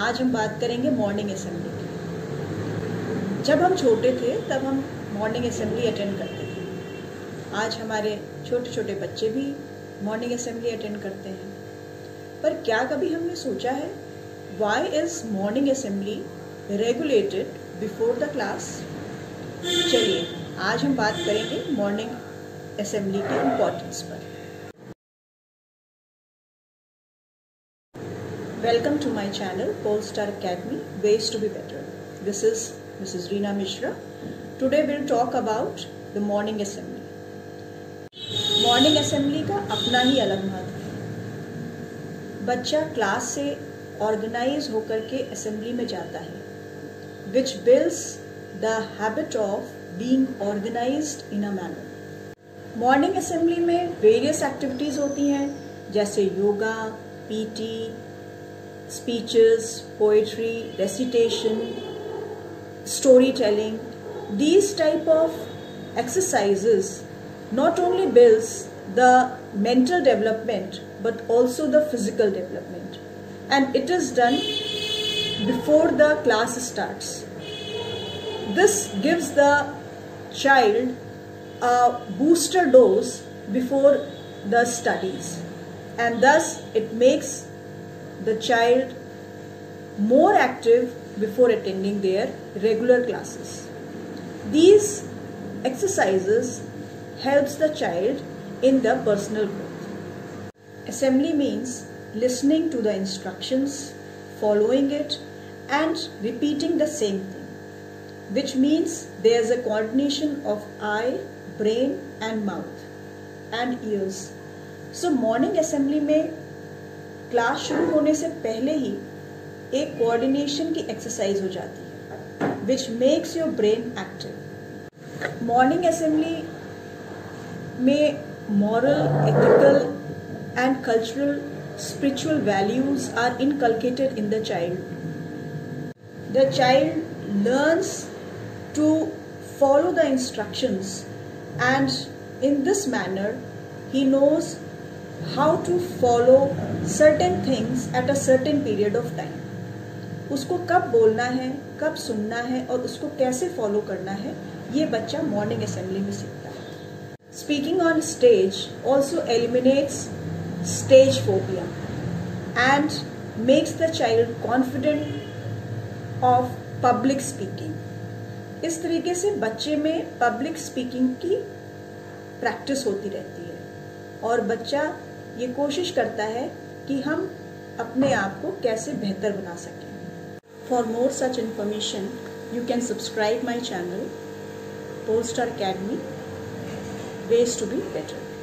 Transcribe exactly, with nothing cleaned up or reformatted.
आज हम बात करेंगे मॉर्निंग असेंबली की। जब हम छोटे थे तब हम मॉर्निंग असेंबली अटेंड करते थे। आज हमारे छोटे छोटे बच्चे भी मॉर्निंग असेंबली अटेंड करते हैं। पर क्या कभी हमने सोचा है why is morning assembly regulated before the class? चलिए आज हम बात करेंगे मॉर्निंग असेंबली के इम्पोर्टेंस पर। Welcome to my channel Polestar Academy Ways to be Better. This is Missus Reena Mishra. Today we'll talk about the morning assembly. Morning assembly का अपना ही अलग महत्व है। बच्चा क्लास से ऑर्गेनाइज होकर के असेंबली में जाता है, which builds the habit of being organized in a manner. Morning assembly में वेरियस एक्टिविटीज होती हैं जैसे yoga, PT, speeches, poetry, recitation, storytelling. These type of exercises not only builds the mental development but also the physical development, and it is done before the class starts. This gives the child a booster dose before the studies, and thus it makes the child more active before attending their regular classes. These exercises helps the child in the personal growth. Assembly means listening to the instructions, following it and repeating the same thing, which means there is a coordination of eye, brain and mouth and ears. So morning assembly में class शुरू होने से पहले ही एक coordination की exercise हो जाती है, which makes your brain active. Morning assembly में moral, ethical and cultural spiritual values are inculcated in the child. The child learns to follow the instructions and in this manner he knows how to follow certain things at a certain period of time. उसको कब बोलना है, कब सुनना है और उसको कैसे फॉलो करना है, ये बच्चा मॉर्निंग असेंबली में सीखता है। Speaking on stage also eliminates stage phobia and makes the child confident of public speaking. इस तरीके से बच्चे में पब्लिक स्पीकिंग की प्रैक्टिस होती रहती है और बच्चा ये कोशिश करता है कि हम अपने आप को कैसे बेहतर बना सकें। For more such information you can subscribe my channel Polestar Academy ways to be better.